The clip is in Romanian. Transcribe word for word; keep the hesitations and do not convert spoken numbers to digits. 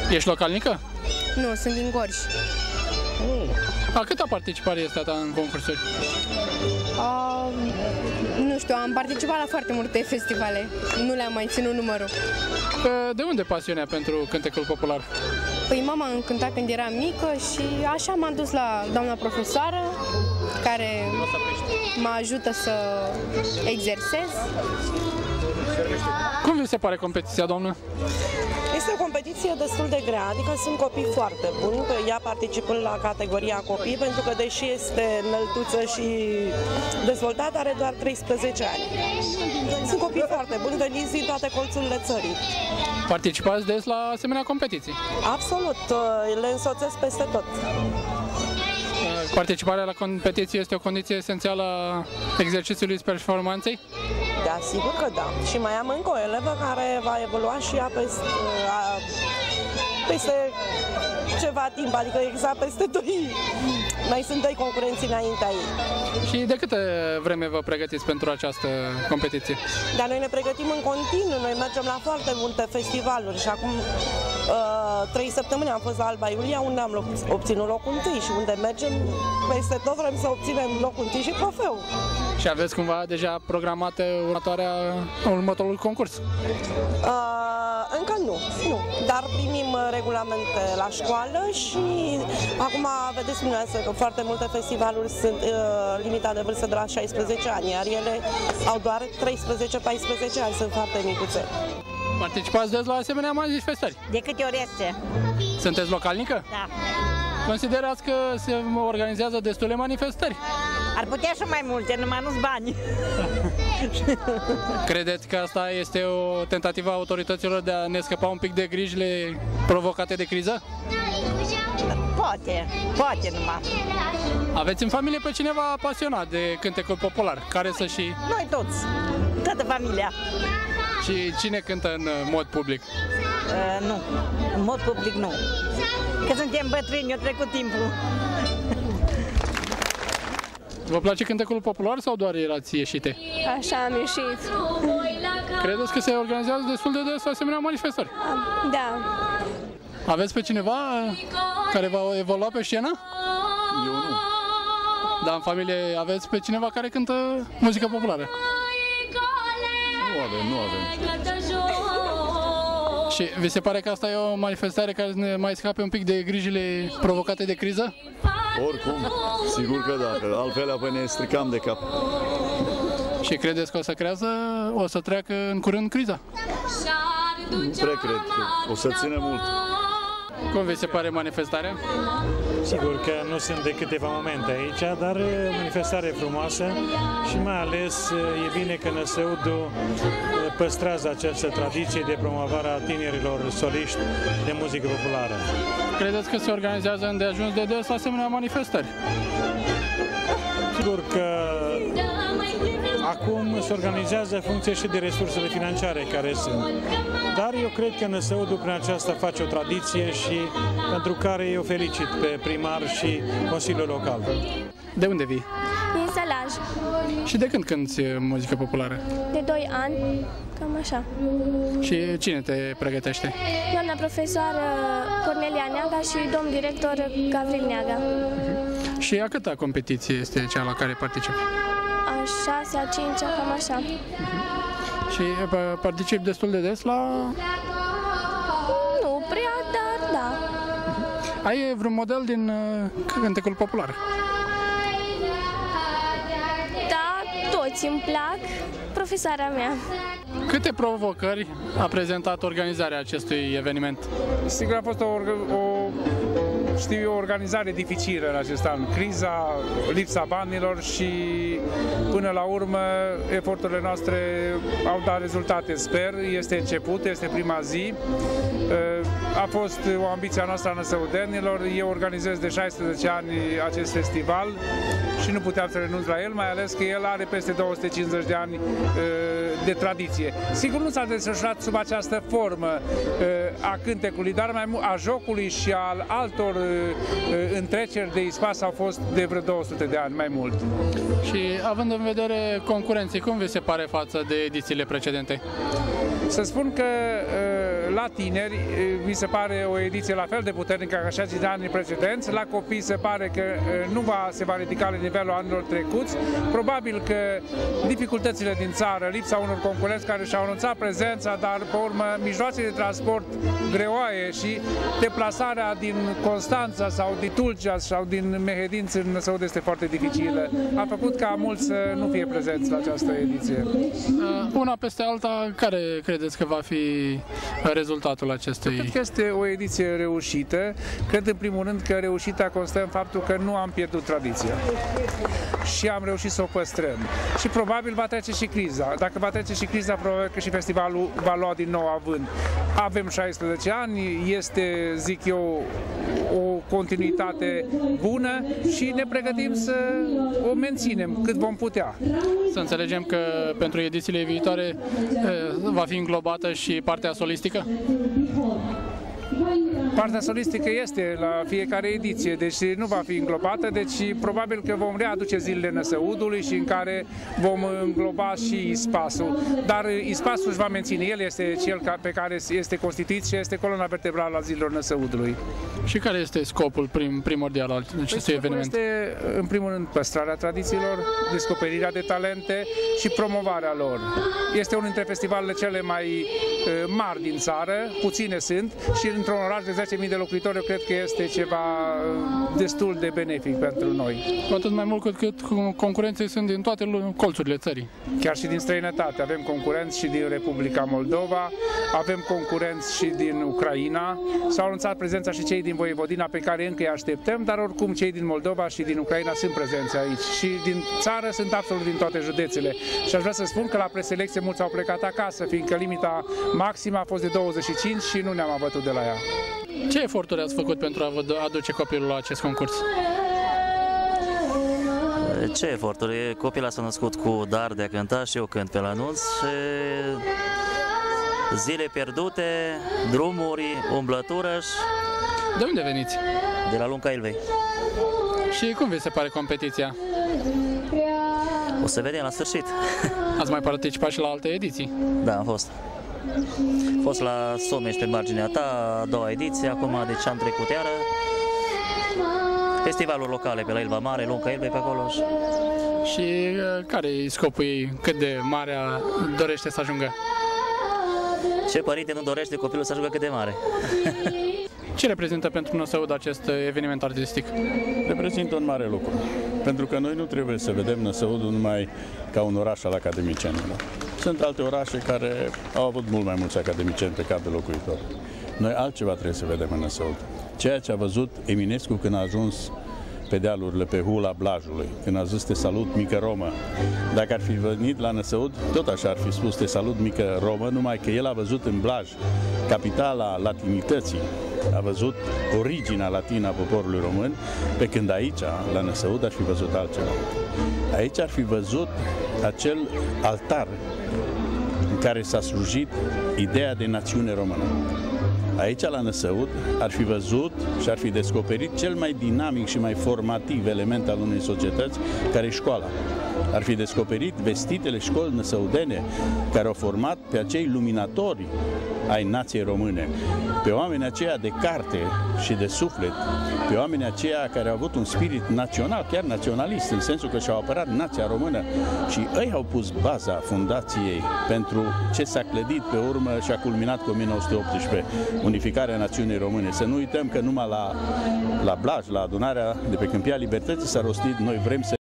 Ești localnică? Nu, sunt din Gorj. Oh. A câta participare este a ta în concursuri? Uh, nu știu, am participat la foarte multe festivale. Nu le-am mai ținut numărul. De unde pasiunea pentru cântecul popular? Păi mama îmi cânta când eram mică și așa m-am dus la doamna profesoară, care mă ajută să exersez. Cum vi se pare competiția, doamnă? Este o competiție destul de grea, adică sunt copii foarte buni, ea participând la categoria copii, pentru că deși este înăltuță și dezvoltată, are doar treisprezece ani. Sunt copii foarte buni, veniți din toate colțurile țării. Participați des la asemenea competiții? Absolut, le însoțesc peste tot. Participarea la competiție este o condiție esențială a exercițiului performanței? Da, sigur că da. Și mai am încă o elevă care va evolua și ea peste, a, peste ceva timp, adică exact peste doi. Mai sunt doi concurenți înaintea ei. Și de câte vreme vă pregătiți pentru această competiție? Dar noi ne pregătim în continuu, noi mergem la foarte multe festivaluri și acum uh, trei săptămâni am fost la Alba Iulia, unde am obținut locul întâi și unde mergem peste tot vrem să obținem locul întâi și trofeu. Și aveți cumva deja programate următoarea, următorul concurs? Uh, încă nu, nu, dar primim regulamente la școală și acum vedeți dumneavoastră că foarte multe festivaluri sunt uh, limita de vârstă de la șaisprezece ani, iar ele au doar treisprezece paisprezece ani, sunt foarte micuțe. Participați des la asemenea manifestări? De câte ori este? Sunteți localnică? Da. Considerați că se organizează destule manifestări? Ar putea și mai multe, numai nu-s bani. Credeți că asta este o tentativă a autorităților de a ne scăpa un pic de grijile provocate de criză? Poate, poate numai. Aveți în familie pe cineva pasionat de cântecul popular, care să și... Noi toți, toată familia. Și cine cântă în mod public? Uh, nu, în mod public nu. Că suntem bătrâni, eu trecut timpul. Vă place cântecul popular sau doar erați ieșite? Așa am ieșit. Credeți că se organizează destul de des asemenea manifestări? Da. Aveți pe cineva care va evolua pe scenă? Eu nu. Dar în familie aveți pe cineva care cântă muzică populară? Nu avem, nu avem. Și vi se pare că asta e o manifestare care ne mai scape un pic de grijile provocate de criză? Oricum, sigur că da, că altfel apoi ne stricam de cap. Și credeți că o să creează, o să treacă în curând criza? Nu prea cred, că o să țină mult. Cum vi se pare manifestarea? Sigur că nu sunt de câteva momente aici, dar e o manifestare frumoasă și mai ales e bine că N S U D U păstrează această tradiție de promovare a tinerilor soliști de muzică populară. Credeți că se organizează îndeajuns de des asemenea manifestări? Sigur că acum se organizează în funcție și de resursele financiare care sunt. Dar eu cred că N S U D U prin aceasta face o tradiție și pentru care eu felicit pe primar și Consiliul Local. De unde vii? Din Sălaj. Și de când cânti muzică populară? De doi ani, cam așa. Și cine te pregătește? Doamna profesoară Cornelia Neaga și domn director Gavril Neaga. Uh-huh. Și a câta competiție este cea la care participi? A șasea, a cincea, cam așa. Uh-huh. Și participi destul de des la... Nu prea, dar da. Uh-huh. Ai vreun model din uh, cântecul popular? Da, toți îmi plac. Profesoara mea. Câte provocări a prezentat organizarea acestui eveniment? Sigur a fost o, o, știu eu, o organizare dificilă în acest an. Criza, lipsa banilor și până la urmă eforturile noastre au dat rezultate, sper. Este început, este prima zi. A fost o ambiție a noastră a năsăudenilor. Eu organizez de șaisprezece ani acest festival și nu puteam să renunț la el, mai ales că el are peste două sute cincizeci de ani de tradiție. Sigur, nu s-a desfășurat sub această formă a cântecului, dar mai mult a jocului și al altor întreceri de ispas au fost de vreo două sute de ani, mai mult. Și având în vedere concurenții, cum vi se pare față de edițiile precedente? Să spun că la tineri mi se pare o ediție la fel de puternică ca și de anii precedenți, la copii se pare că nu va, se va ridica la nivelul anilor trecuți, probabil că dificultățile din țară, lipsa unor concurenți care și-au anunțat prezența, dar pe urmă mijloace de transport greoaie și deplasarea din Constanța sau din Tulcea sau din Mehedinți în Năsăud este foarte dificilă. A făcut ca mulți să nu fie prezenți la această ediție. Una peste alta, care credeți că va fi rezultatul acestei? Cred că este o ediție reușită. Cred în primul rând că reușita constă în faptul că nu am pierdut tradiția și am reușit să o păstrăm. Și probabil va trece și criza. Dacă va trece și criza, probabil că și festivalul va lua din nou avânt. Avem șaisprezece ani, este, zic eu, o continuitate bună și ne pregătim să o menținem cât vom putea. Să înțelegem că pentru edițiile viitoare va fi înglobată și partea solistică? Partea solistică este la fiecare ediție, deci nu va fi înglobată, deci probabil că vom readuce zilele Năsăudului și în care vom îngloba și ispasul. Dar ispasul își va menține, el este cel pe care este constituit și este coloana vertebrală a zilelor Năsăudului. Și care este scopul prim, primordial al acestui eveniment? Este, în primul rând, păstrarea tradițiilor, descoperirea de talente și promovarea lor. Este unul dintre festivalele cele mai mari din țară, puține sunt, și într-un oraș de zece mii de locuitori, eu cred că este ceva destul de benefic pentru noi. Cu atât mai mult cât, cât concurenții sunt din toate colțurile țării. Chiar și din străinătate. Avem concurenți și din Republica Moldova, avem concurenți și din Ucraina. S-au anunțat prezența și cei din Voievodina, pe care încă îi așteptăm, dar oricum cei din Moldova și din Ucraina sunt prezenți aici. Și din țară sunt absolut din toate județele. Și aș vrea să spun că la preselecție mulți au plecat acasă, fiindcă limita maximă a fost de douăzeci și cinci și nu ne-am abătut de la ea. Ce eforturi ați făcut pentru a vă aduce copilul la acest concurs? Ce eforturi? Copila s-a născut cu dar de a cânta și eu cânt pe la anunț și zile pierdute, drumuri, umblătură și... De unde veniți? De la Lunca Ilvei. Și cum vi se pare competiția? O să vedem la sfârșit. Ați mai participat și la alte ediții? Da, am fost. Am fost la Someș pe marginea ta, a doua ediție, acum deci am trecut iară. Festivaluri locale pe la Ilva Mare, Lunca Ilvei pe acolo. Și care e scopul ei? Cât de mare dorește să ajungă? Ce părinte nu dorește copilul să ajungă cât de mare? Ce reprezintă pentru Năsăud acest eveniment artistic? Reprezintă un mare lucru, pentru că noi nu trebuie să vedem Năsăudul numai ca un oraș al academicienilor. Sunt alte orașe care au avut mult mai mulți academicieni pe cap de locuitor. Noi altceva trebuie să vedem în Năsăud. Ceea ce a văzut Eminescu când a ajuns pe dealurile, pe hula Blajului, când a zis te salut, mică Romă. Dacă ar fi venit la Năsăud, tot așa ar fi spus te salut, mică Romă, numai că el a văzut în Blaj capitala latinității, a văzut originea latină a poporului român, pe când aici, la Năsăud, ar fi văzut altceva. Aici ar fi văzut acel altar în care s-a slujit ideea de națiune română. Aici, la Năsăud, ar fi văzut și ar fi descoperit cel mai dinamic și mai formativ element al unei societăți, care e școala. Ar fi descoperit vestitele școli năsăudene care au format pe acei luminatori ai nației române, pe oamenii aceia de carte și de suflet, pe oamenii aceia care au avut un spirit național, chiar naționalist, în sensul că și-au apărat nația română și ei au pus baza fundației pentru ce s-a clădit pe urmă și a culminat cu o mie nouă sute optsprezece, unificarea națiunii române. Să nu uităm că numai la, la Blaj, la adunarea de pe Câmpia Libertății s-a rostit noi vrem să